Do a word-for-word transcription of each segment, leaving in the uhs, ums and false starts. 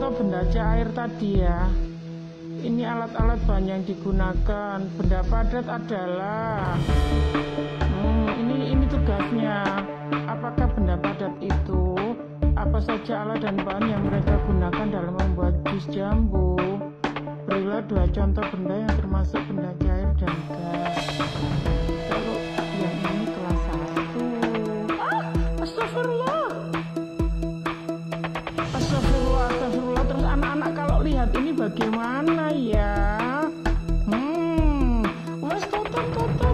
contoh benda cair tadi ya. Ini alat-alat bahan yang digunakan. Benda padat adalah hmm, ini ini tugasnya. Apakah benda padat itu apa saja alat dan bahan yang mereka gunakan dalam membuat jus jambu? Berilah dua contoh benda yang termasuk benda cair dan gas. Kalau yang ini kelas satu. Ah, astagfirullah. Astagfirullah, astagfirullah. Terus anak-anak kalau lihat ini bagaimana ya? Hmm, wes tutup, tutup.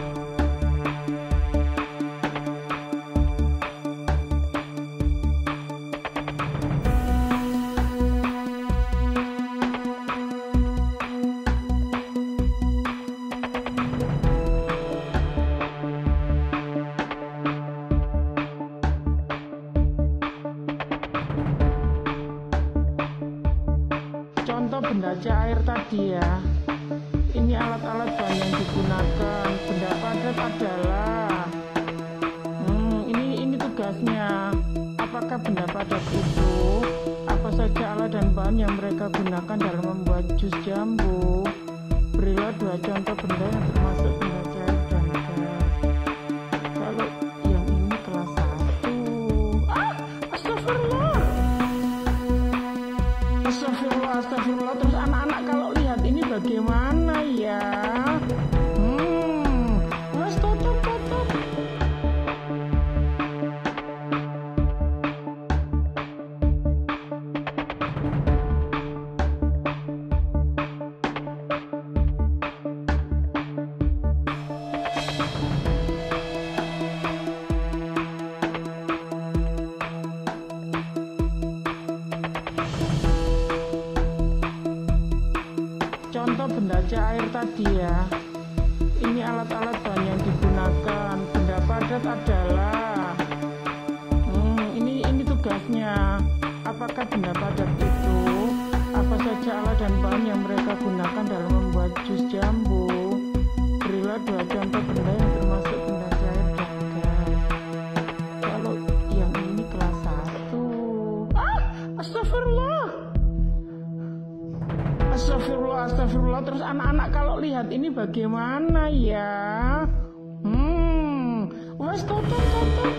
Contoh benda cair tadi ya. Ini alat-alat bahan yang digunakan. Benda padat adalah hmm, ini ini tugasnya. Apakah benda padat itu apa saja alat dan bahan yang mereka gunakan dalam membuat jus jambu? Berilah dua contoh benda yang termasuk benda cair dan gas. Kalau yang ini kelas satu. Ah, astagfirullah. Astagfirullah, astagfirullah. Terus anak-anak kalau lihat ini bagaimana ya? Hmm, wes tutup, tutup. Contoh benda cair tadi ya. Ini alat-alat bahan yang digunakan. Benda padat adalah hmm, ini ini tugasnya. Apakah benda padat itu apa saja alat dan bahan yang mereka gunakan dalam membuat jus jambu? Berilah dua contoh benda yang termasuk benda cair dan gas. Kalau yang ini kelas satu. Ah, astagfirullah. Astagfirullah, astagfirullah. Terus anak-anak kalau lihat ini bagaimana ya? Hmm, wes tutup, tutup.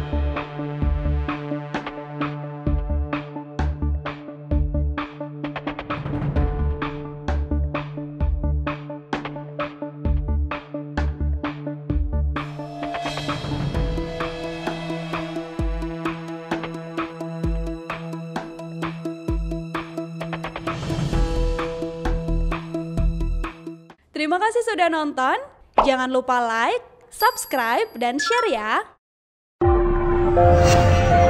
Terima kasih sudah nonton. Jangan lupa like, subscribe, dan share ya.